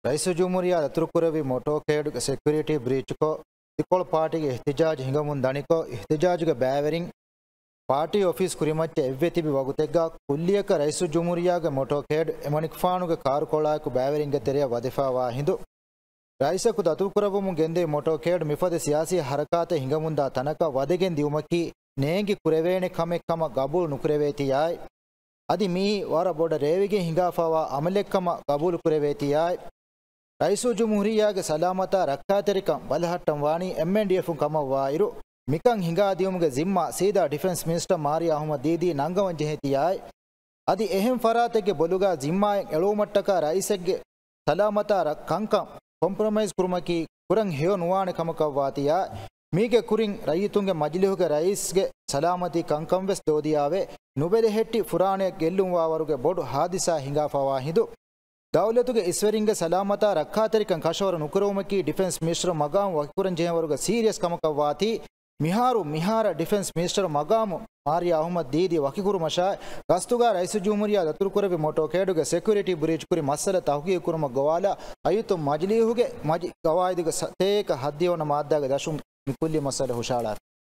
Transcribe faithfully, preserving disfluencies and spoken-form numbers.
rice जुमूरिया अतुरकुरवी motorcade security breach को तिकोल पार्टी के एहतिजाज हिंगमुन दनिको एहतिजाज के बैवरिंग पार्टी ऑफिस कुरिमच्चे एव्वेतिबि वगुतेग्गा कुल्लियक रईस जुमूरिया के मोटोकेड एमनिकफानु के कार कोळायकु बैवरिंग के तेरिया वदिफावा हिंदु रईस कु अतुरकुरवमु गेंदे मोटोकेड मिफद सियासी हरकात हिंगमुंदा तनक वदೆಗೆನ್ ದಿಯುಮಕಿ ನೇಂಗಿ ಕುರೆವೇಣೆ ಕಮೆ ಕಮ ಗಬೂಲ್ ನುಕುರೆವೇತಿಯಾಯ್ ಅದಿ ಮೀ ವರ ಬೊಡ ರೇವಿಗೆ ಹಿಂಗಾಫಾವಾ ಅಮಲೆಕ್ಕಮ ಗಬೂಲ್ ಕುರೆವೇತಿಯಾಯ್ ರೈಸು ಜುಮೂರಿಯಾಗೆ ಸಲಾಮತ ರಕ್ಕಾತೆರಿಕಂ ಬಲಹಟ್ಟಂ ವಾಣಿ ಎಂಎನ್ಡಿಎಫ್ ಕಮವಾಯಿರು ಮಿಕಂ ಹಿಂಗಾ ದಿಯುಮುಗೆ ಜಿಮ್ಮಾ ಸೀದಾ ಡಿಫೆನ್ಸ್ ಮಿನಿಸ್ಟರ್ ಮಾರಿ ಅಹಮದ್ ದೀದಿ ನಂಗವಂ ಜೆಹತಿಯಾಯ್ ಅದಿ ಎಹೆಂ ಫರಾತೆಗೆ ಬೊಲುಗಾ ಜಿಮ್ಮಾಯಂ ಎಳುಮಟ್ಟಕ ರೈಸೆಗ್ಗೆ ಸಲಾಮತ ರಕ್ಕಂಕಂ ಕಾಂಪ್ರಮೈಸ್ ಕುರುಮಕಿ ಕುರಂ ಹೇಯೋ ನುವಾಣೆ ಕಮಕವಾತಿಯಾ ಮೀಗೆ ಕುರಿಂ ರೈತುಂಗೆ ಮಜ್ಲಿಹುಗೆ ರೈಸ್ಗೆ ಸಲಾಮತಿ ಕಂಕಂ ವೆಸ್ ದೋದಿಯಾವೆ ನುಬೆಲೆ ಹೆಟ್ಟಿ ಫುರಾಣೆ ಗೆಲ್ಲುವಾವರುಗೆ ಬೊಡು ಹಾದಿಸಾ ಹಿಂಗಾಫವಾ ಹಿಂದು ದೌಲತುಗೆ ಇಸ್ವರಿಂಗೆ ಸಲಾಮತ ರಕ್ಕಾತರಿಕಂ ಕಶವರ ನುಕುರೋಮಕಿ ಡಿಫೆನ್ಸ್ ಮಿನಿಸ್ಟರ್ ಮಗಾಂ ವಕಿಕುರಂ ಜೆಹವರುಗೆ ಸೀರಿಯಸ್ ಕಮಕವಾತಿ ಮಿಹಾರು ಮಿಹಾರ ಡಿಫೆನ್ಸ್ ಮಿನಿಸ್ಟರ್ ಮಗಾಂ ಮಾರಿಯಾ ಅಹಮದ್ ದೀದಿ ವಕಿಕುರು ಮಶಾ ಗಸ್ತುಗಾ ರೈಸು ಜುಮೂರಿಯಾ ದತುರುಕುರವಿ ಮೊಟೋಕೇಡುಗೆ ಸೆಕ್ಯೂರಿಟಿ ಬ್ರೀಚ್ ಕುರಿ ಮಸ್ಸಲ ತಹಕೀ ಕುರುಮ ಗವಾಲ ಅಯುತು ಮಜ್ಲಿಹುಗೆ ಮಜ್ ಗವಾಯಿದುಗೆ ತೇಕ ಹದ್ದಿಯವನ ಮಾದ್ದಾಗ ದಶುಂ ಮಿಕುಲ್ಲಿ ಮಸಲ ಹುಷಾಳಾರ್